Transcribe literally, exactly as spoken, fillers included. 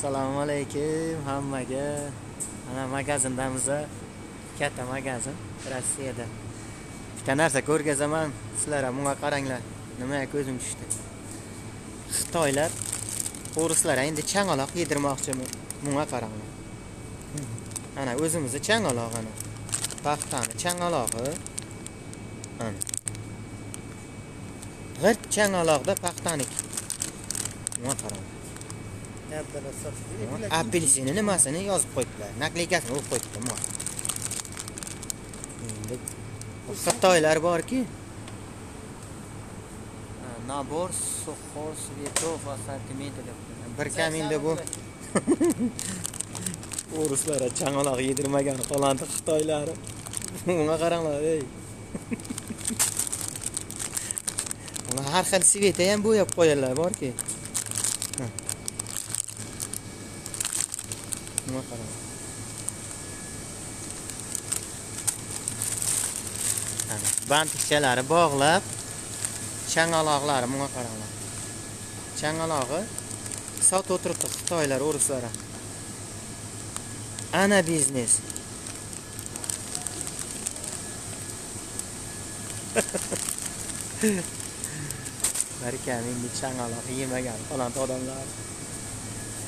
Assalomu alaykum hammaga. Mana magazindamiz, katta magazin Rossiyada. Bitta narsa ko'rgazaman, sizlar ham bunga qaranglar. Nimaga ko'zim tushdi? Xitoylar o'rislar endi changaloq yedirmoqchimi? Bunga qaranglar. Ana o'zimizni changaloq ana. Paxtani changalog'i. Ana. G'irt changaloqda paxtaniki. Bunga qaranglar. Apelsini nimasini yozib qo'yibdilar. Nakleykasini o'qib qo'yibdilar. Endi Xitoylar borki, nabor suxo svetov assortiment deb. Bir kaminda bu o'rislar changaloq yedirmagan qolandi Xitoylari. Bunga qaranglar, ey. Bunga har xil sveta ham bo'yab qo'yganlar borki. Bunga qaranglar. Ana, bantikchalari bog'lab, changaloqlari bunga qaranglar. Changalog'i sot o'tiribdi Xitoylar o'rislari. Ana biznes. Barka endi changaloq yemagan falan odamlar.